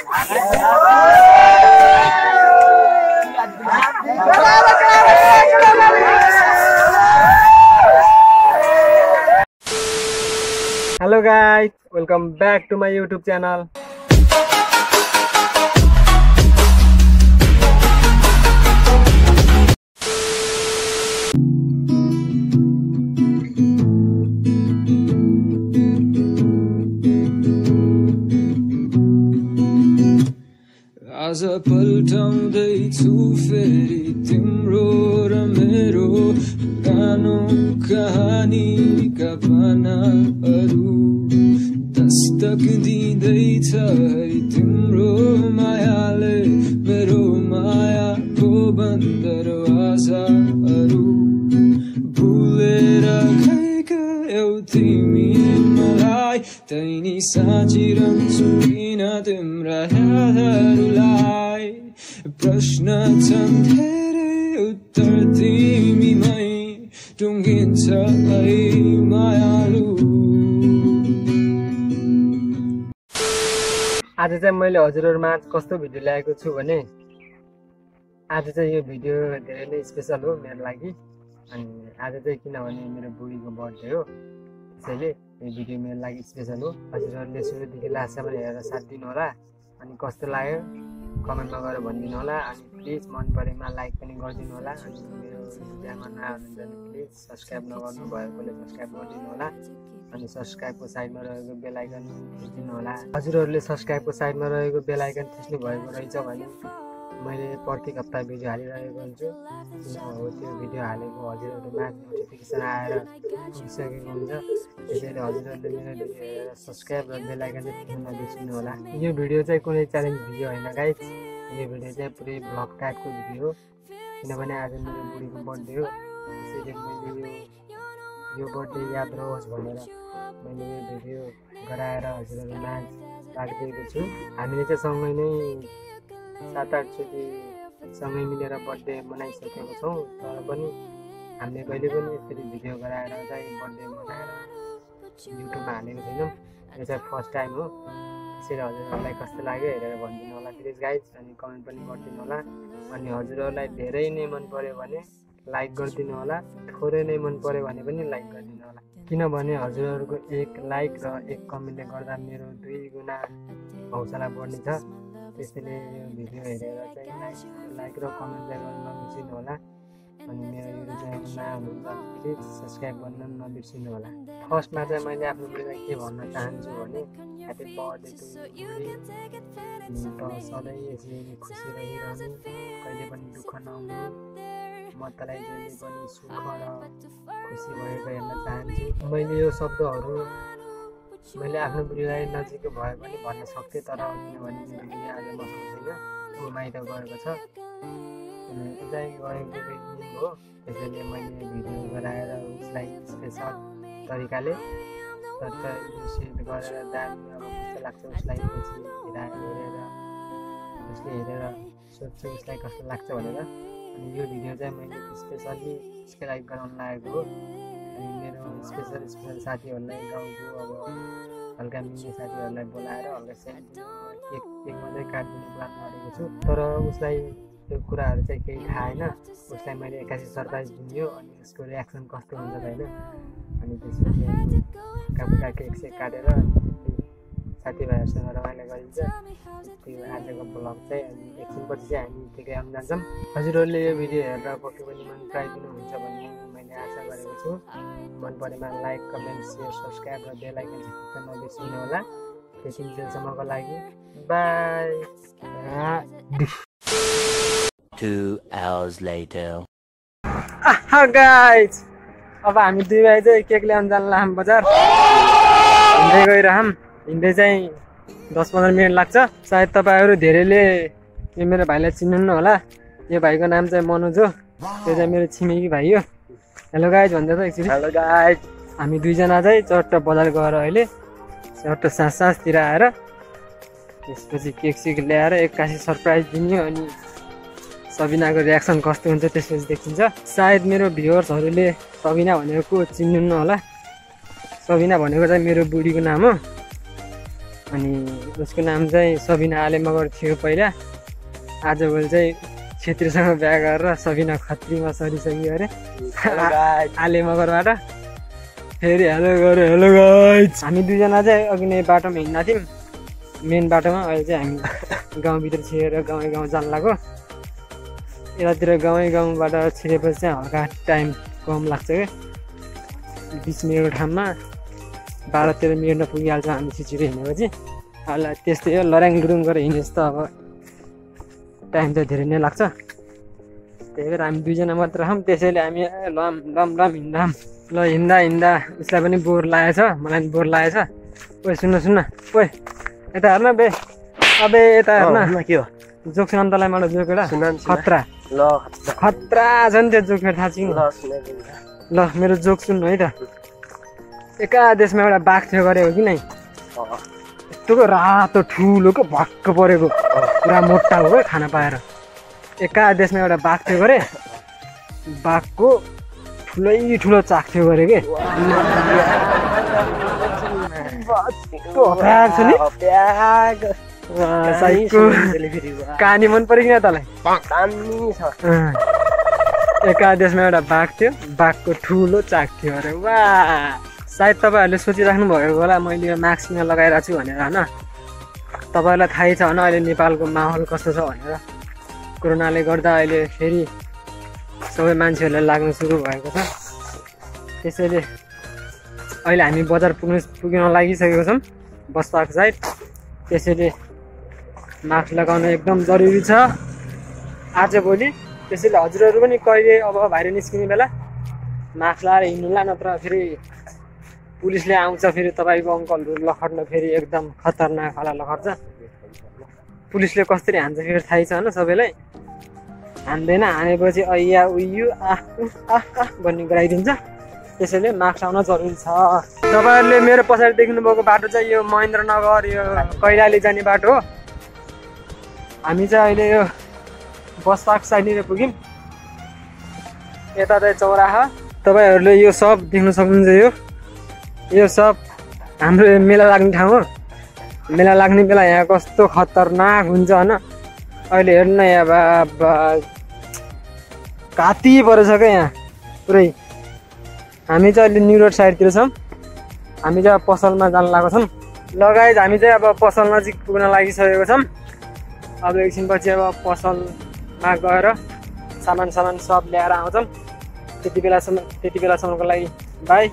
Hello guys, welcome back to my YouTube channel. आज पल्टाउँदैछु फेरि तिम्रो र मेरो पुरानो कहानीका पानाहरू दस्तक दिँदैछ है तिम्रो मायाले मेरो मायाको बन्दरवाजाहरू भुलेर गएका तिमी मलाई तैनी साँचिरहन्छु किन तिम्रा यादहरूलाई प्रश्न छन् धेरै उत्तर तिमीमै टुङ्गिन्छ है मायालु। आज चाहिँ मैले हजुरहरुमा कस्तो भिडियो ल्याएको छु भने आज चाहिँ यो भिडियो धेरै नै स्पेशल हो मेरो लागि। अनि आज चाहिँ किनभने मेरो बुढीको बर्थडे हो, त्यसैले यो भिडियो मेरो लागि स्पेशल हो। हजुरहरुले सुरुदेखि लास्टसम्म हेरेर साथ दिनु होला। अनि कस्तो लाग्यो कमेन्टमा गएर भनिदिनु होला। अनि प्लिज मन परेमा लाइक पनि गरिदिनु होला। अनि मेरो भिडियोमा नयाँ हुनुहुन्छ भने प्लिज सब्स्क्राइब नगर्नु भएकोले सब्स्क्राइब गरिदिनु होला। अनि सब्स्क्राइबको साइडमा रहेको बेल आइकन थिच्दिनु होला। हजुरहरुले सब्स्क्राइबको साइडमा रहेको बेल आइकन थिच्नु भएको रहेछ भने मैले प्रत्येक हप्ता भिडियो हालिरहेको हुन्छु। किन हो त्यो भिडियो हालेको हजुरहरुमा नोटिफिकेसन आएर पुगिसकेको हुन्छ। त्यसैले हजुरहरुले मेरो भिडियो हेरेर सब्स्क्राइब र बेल आइकन थिच्न नबिर्सिनु होला। यो भिडियो चाहिँ कुनै च्यालेन्ज भिडियो होइन गाइस, यो भिडियो चाहिँ पुरै भ्लग टाइपको भिडियो हो। किनभने आज मेरो बुढीको बर्थडे हो, त्यसैले मैले यो बर्थडे याद रहोस् भनेर मैले यो भिडियो गराएर हजुरहरुमा राखिदिएको छु। हामीले चाहिँ सँगै नै 7-8 चोटि सँगै मिलेर बर्थडे मनाइसकेको छौँ, तर पनि हामीले कहिले पनि यसरी भिडियो गराएर चाहिँ बर्थडे मनाएर युट्युबमा हालेको छैनौँ। यो चाहिँ फर्स्ट टाइम हो। त्यसैले हजुरहरूलाई कस्तो लाग्यो हेरेर भनिदिनु होला प्लिज गाइज। अनि कमेन्ट पनि गरिदिनु होला। अनि हजुरहरूलाई धेरै नै मन पर्यो भने लाइक गरिदिनु होला, थोरै नै मन पर्यो भने पनि लाइक गरिदिनु होला। किनभने हजुरहरूको एक लाइक र एक कमेन्टले गर्दा मेरो 2 गुणा हौसला बढ्नेछ। त्यसैले यो भिडियो हेरेर चाहिँ लाइक र कमेन्ट चाहिँ गर्न नबिर्सिनु होला। अनि मेरो युट्युब च्यानलमा हुनुहुन्छ प्लिज सब्स्क्राइब गर्न नबिर्सिनु होला। फर्स्टमा चाहिँ मैले आफ्नो बुढीलाई के भन्न चाहन्छु भने ह्याप्पी बर्थडे टु बुढी। त सधैँ यसरी खुसी रहिरहनु, कहिले पनि दुःख नहुनु। म तँलाई जहिले पनि सुख र खुसी भएको हेर्न चाहन्छु। मैले यो शब्दहरू मैले आफ्नो बुढीलाई नजिकै भए पनि भन्न सक्थेँ, तर किनभने मेरो बुढी आज मसँग छैन, ऊ माइत गएको छ। चाहिँ गएको दिन हो, त्यसैले मैले भिडियो गराएर उसलाई स्पेसल तरिकाले सेट गरेर दामी अब कस्तो लाग्छ उसलाई पछि हेरेर उसले हेरेर सोध्छु उसलाई कस्तो लाग्छ भनेर। अनि यो भिडियो चाहिँ मैले स्पेसल्ली उसकै लागि गराउन लागेको हो। अनि मेरो स्पेसल साथीहरूलाई गाउँको अब हल्का मिल्ने साथीहरूलाई बोलाएर हल्का केक मात्रै काटिदिने प्लान गरेको छु। तर उसलाई त्यो कुराहरू चाहिँ केही थाहा छैन। उसलाई मैले एक्कासी सरप्राइज दिन्छु, अनि उसको रियाक्सन कस्तो हुन्छ होइन। अनि त्यसपछि कापुका केक सेक काटेर साथीभाइहरूसँग रमाइलो गरिन्छ। त्यो आजको ब्लग चाहिँ अनि एकछिनपछि चाहिँ हामी टिकै आउन जान्छौँ। हजुरहरूले यो भिडियो हेरेर पक्कै पनि मन पराइदिनुहुन्छ भन्ने मैले आशा गरेको छु। मन परेमा लाइक कमेन्ट सेयर सब्स्क्राइब र बेल आइकन थिच्न नबिर्सिनु होला। त्यतिन्जेलसम्मको लागि बाई। 2 hours later. गाइज अब हामी 2 भाइ चाहिँ केक ल्याउन जान्ला हामी बजार। हिँड्दै गइरहौँ। हिँड्दै चाहिँ 10-15 मिनट लाग्छ। सायद तपाईँहरू धेरैले यो मेरो भाइलाई चिन्नुहुन्न होला। यो भाइको नाम चाहिँ मनोज हो। यो चाहिँ मेरो छिमेकी भाइ हो। हेलो गाइज भन्छ त एकचोटि। Hello guys. हामी 2 जना चाहिँ चट्ट बजार गएर अहिले चट्ट साँझतिर आएर त्यसपछि केक सेक ल्याएर एक्कासी सरप्राइज दिने। अनि सबिनाको रियाक्सन कस्तो हुन्छ त्यसपछि देखिन्छ। सायद मेरो भ्युअर्सहरूले सबिना भनेको चिन्नुहुन्न होला। सबिना भनेको चाहिँ मेरो बुढीको नाम हो। अनि उसको नाम चाहिँ सबिना आले मगर थियो पहिला। आजभोलि चाहिँ छेत्रीसँग बिहा गरेर सबिना खत्रीमा सरिसक्यो अरे आले मगरबाट। फेरि हेलो गऱ्यो हेलो गाइस। हामी दुईजना चाहिँ अघि नै बाटोमा हिँड्दा थियौँ मेन बाटोमा। अहिले चाहिँ हामी गाउँभित्र छिरेर गाउँ गाउँ जान लाग्यो। यतातिर गाउँबाट छिरेपछि चाहिँ हल्का टाइम कम लाग्छ क्या। 20 मिनटको ठाउँमा 12-13 मिनटमा पुगिहाल्छ हामी छिटो हिँडेपछि। अब त्यस्तै हो लर्याङ लुरुङ गरेर हिँडेपछि त अब टाइम त धेरै नै लाग्छ। त्यही भएर हामी दुईजना मात्र छौँ त्यसैले हामी लम हिँड्दाम। ल हिँड्दा उसलाई पनि बोर लागेछ मलाई पनि बोर लागेछ। ओइ सुन्न ओइ यता हेर्न बे अबे यता हेर्न के हो जोक सुनाउनु तँलाई मलाई जोक एउटा खतरा ल खतरा छ नि त्यो जोक थाहा छ ल मेरो जोक सुन्नु है त। एका देशमा एउटा बाघ थियो गरे हो कि नै यत्रोको रातो ठुलो को भक्क परेको पुरा मोटा हो खाना पाएर। एका देशमा एउटा बाघ थियो गरे बाघको ठुलो चाक थियो गरे के कहानी मन पऱ्यो किन तँलाई? एका देशमा एउटा बाघ थियो बाघको ठुलो चाक थियो अरे। वाह सायद तपाईँहरूले सोचिराख्नु भएको होला मैले यो मास्क किन लगाइरहेको छु भनेर होइन। तपाईँहरूलाई थाहै छ होइन अहिले नेपालको माहौल कस्तो छ भनेर। कोरोनाले गर्दा अहिले फेरि सबै मान्छेहरूलाई लाग्नु सुरु भएको छ। त्यसैले अहिले हामी बजार पुग्न लागिसकेको छौँ बस पार्क साइड। त्यसैले मास्क लगाउनु एकदम जरुरी छ आजभोलि। त्यसैले हजुरहरू पनि कहिले अब बाहिर निस्किने बेला मास्क लगाएर हिँड्नुला नत्र फेरि पुलिसले आउँछ फेरि तपाईँको अङ्कलहरू लखट्न फेरि एकदम खतरनाक खाला लखट्छ। पुलिसले कसरी हान्छ फेरि थाहै छ होइन सबैलाई। हान्दैन हानेपछि ऐया उयु आह भन्ने गराइदिन्छ। त्यसैले मास्क लाउन जरुरी छ। तपाईँहरूले मेरो पछाडि देख्नुभएको बाटो चाहिँ यो महेन्द्रनगर यो कैलाली जाने बाटो हो। हामी चाहिँ अहिले यो बस पार्क साइडनिर पुग्यौँ। यता चाहिँ चौराहा तपाईँहरूले यो सब देख्न सक्नुहुन्छ। यो सब हाम्रो मेला लाग्ने ठाउँ हो। मेला लाग्ने बेला यहाँ कस्तो खतरनाक हुन्छ होइन। अहिले हेर्नु न यहाँ बाबा घाँटी परेछ क्या यहाँ पुरै। हामी चाहिँ अहिले न्यु रोड साइडतिर छौँ। हामी चाहिँ अब पसलमा जान लागेको छौँ। लगायत हामी चाहिँ अब पसल नजिक पुग्न लागिसकेको छौँ। अब एकछिनपछि अब पसलमा गएर सामान सब ल्याएर आउँछौँ। त्यति बेलासम्मको लागि bye.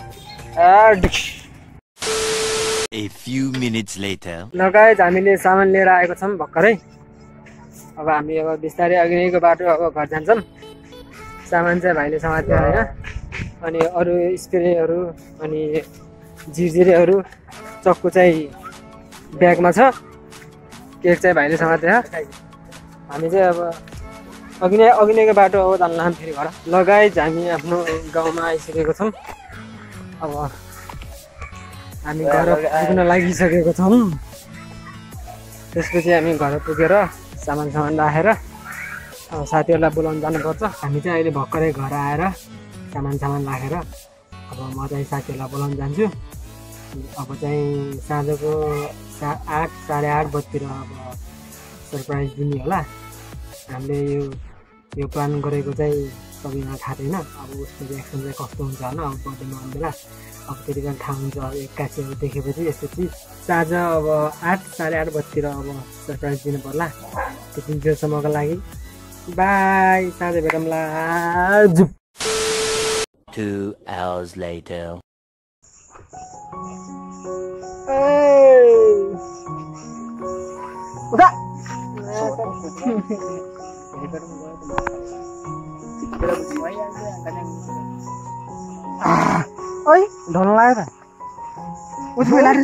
A few minutes later. लगायत हामीले सामान लिएर आएको छौँ भर्खरै। अब हामी अब बिस्तारै अघिको बाटो अब घर जान्छौँ। सामान चाहिँ भाइले समात्यो होइन। अनि अरू स्प्रेहरू अनि झिरझिरेहरू चक्कु चाहिँ ब्यागमा छ। केक चाहिँ भाइले समात्यो। हामी चाहिँ अब अघि नैको बाटो अब जान्लाम फेरि घर। लगायत हामी आफ्नो गाउँमा आइसकेको छौँ। अब हामी घर पुग्न लागिसकेको छौँ। त्यसपछि हामी घर पुगेर सामान राखेर अब साथीहरूलाई बोलाउनु जानुपर्छ। हामी चाहिँ अहिले भर्खरै घर आएर सामान राखेर अब म चाहिँ साथीहरूलाई बोलाउनु जान्छु। अब चाहिँ साँझको 8 साढे 8 बजीतिर अब सरप्राइज दिने होला। हामीले यो प्लान गरेको चाहिँ सबैलाई थाहा छैन। अब उसको रिएक्सन चाहिँ कस्तो हुन्छ होइन। अब बर्थडेमा आउने बेला अब त्यति बेला थाहा हुन्छ। एक्कासी अब देखेपछि यस्तो चिज साँझ अब 8 साढे 8 बजीतिर अब सरप्राइज दिनु पर्ला। त्यति बेरसम्मको लागि बाई। साँझ भेटौँला। 2 hours later. ओइ ढल्न लाग्यो त। उसको लाइट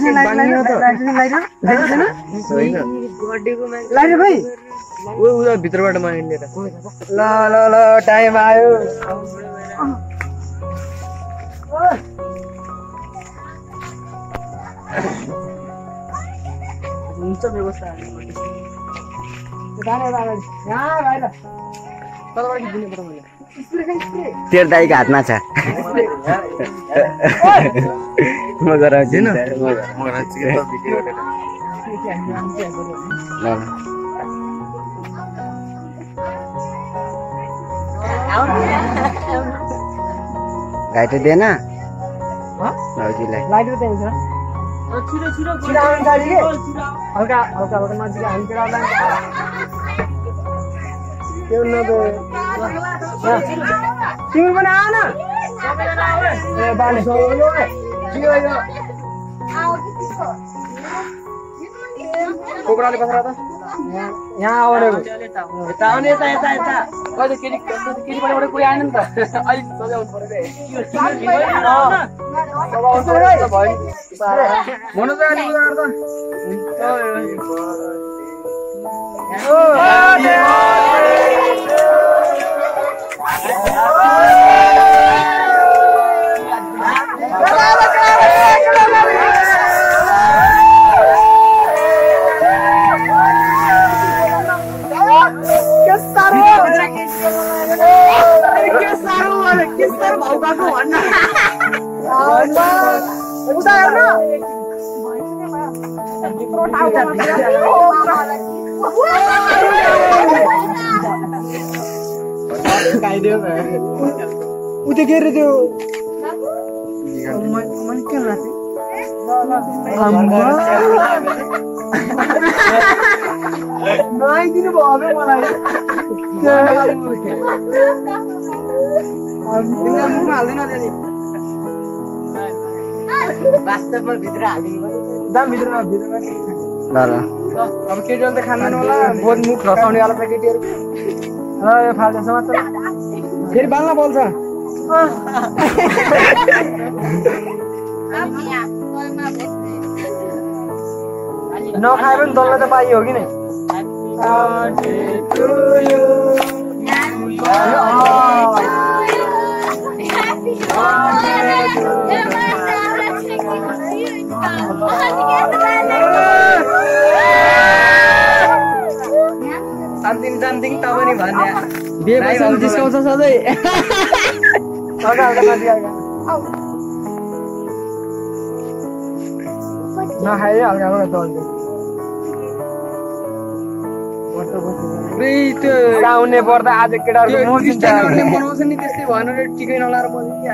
भाइ उता भित्रबाट माग्ने लिएर ल टाइम आयो। हुन्छ व्यवस्था यहाँ बाहिर कताबाट दिनु पर्छ मैले तेरो दाइको हातमा छ म गराउँछु न घाइते दिएन भाउजूलाई लाइट त हुन्छ छिटो छिटो छिटो आउनु गाडी के हल्का हल्का हल्का नजिक हामी आउँदा त्यो नगो तिमी पनि आऊ न ए बाले के हो यो कोब्राले बसेर त यहाँ आउनेको ताउने यता यता यता कहिले केटीबाट कोही आएन नि त अलिक सजाउनु पर्यो उतेखेर त्यो नआइदिनु भयो अब मलाई वास्तवमा भित्र हालिदिनु दाम भित्रमा ल अब केटीहरू त खाँदैन होला बहुत मुख रसाउने वाला छ केटीहरू यो फाल्टो समाचार फेरि बाल्न बोल्छ नखाए पनि दल्न त पाइयो हो कि नै समथिङ त पनि भन्ने बिहे भइसक्यो जिस्काउँछ सधैँ नखाए हल्का हल्का दल्छ आउने पर्दा आज केटाहरू बनाउँछ नि त्यस्तै भनेर टिकै नलाएर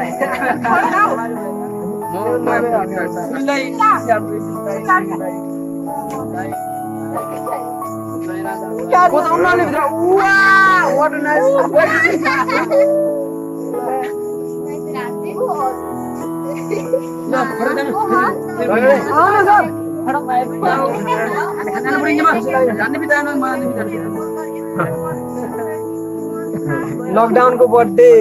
लकडाउन को बर्थडे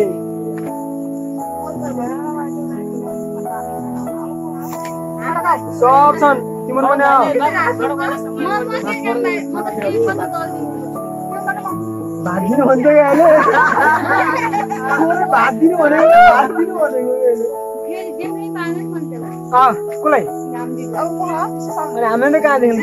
सब छन् तिम्रो पनि आऊ भात दिनु भन्छ कि अहिले भात दिनु भनेको कसलाई हामीले कहाँ देख्नु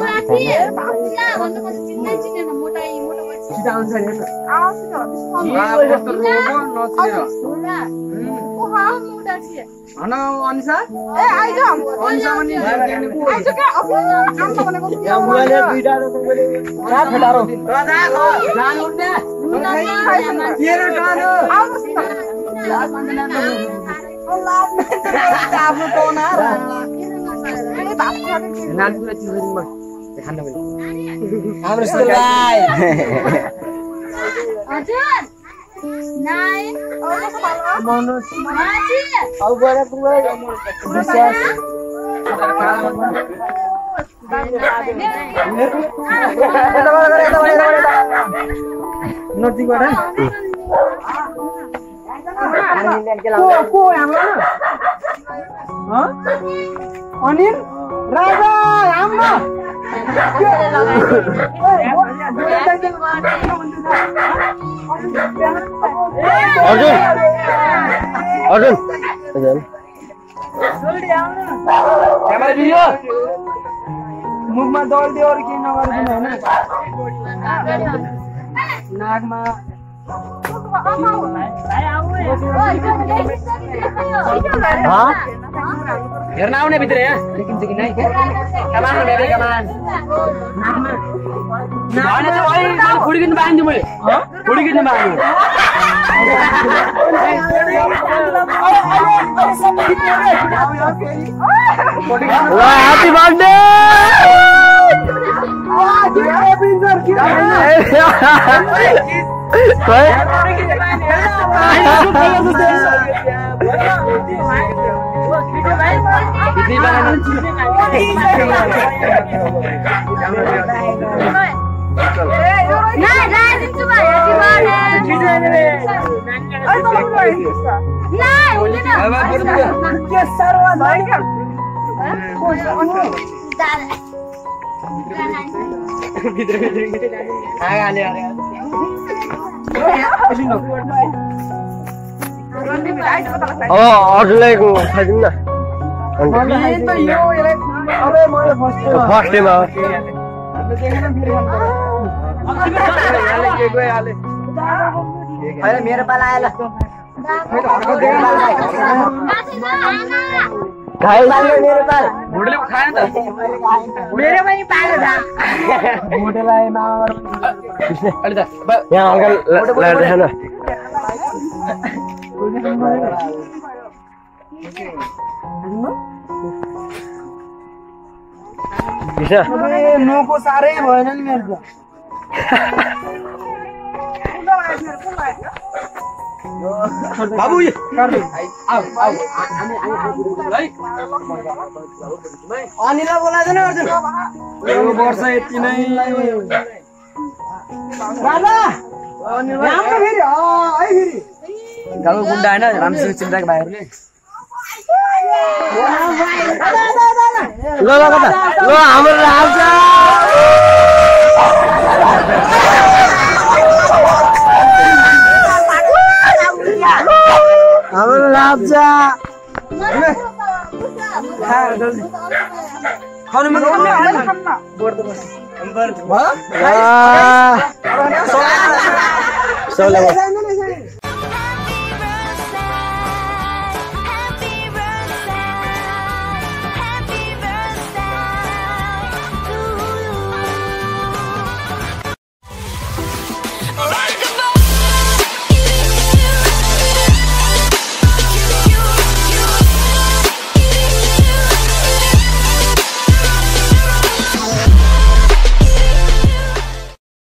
अनिल राजा हाम्रो अर्जुन मुखमा दल दियो अरू केही नगरिदिनु होइन नाकमा हेर्न आउने भित्र यहाँ देखिन्छ कि नै कमान बेबी कमान नाम खुडिकिन बाँध्यो मैले खुडिकिन बाँध्यो ह्यापी बर्थडे अरूलाई खाइदिउँ न फर्स्ट टाइम मेरो पाला आयो नुको साह्रै भएन नि मेरो बाबु अनिला बोलादैन अर्जुन यो वर्ष यति नै गाउँको गुन्डा होइन राम्रोसँग चिन्ताको भाइहरूले ल हाम्रो राजा हाम्रो राजा खानु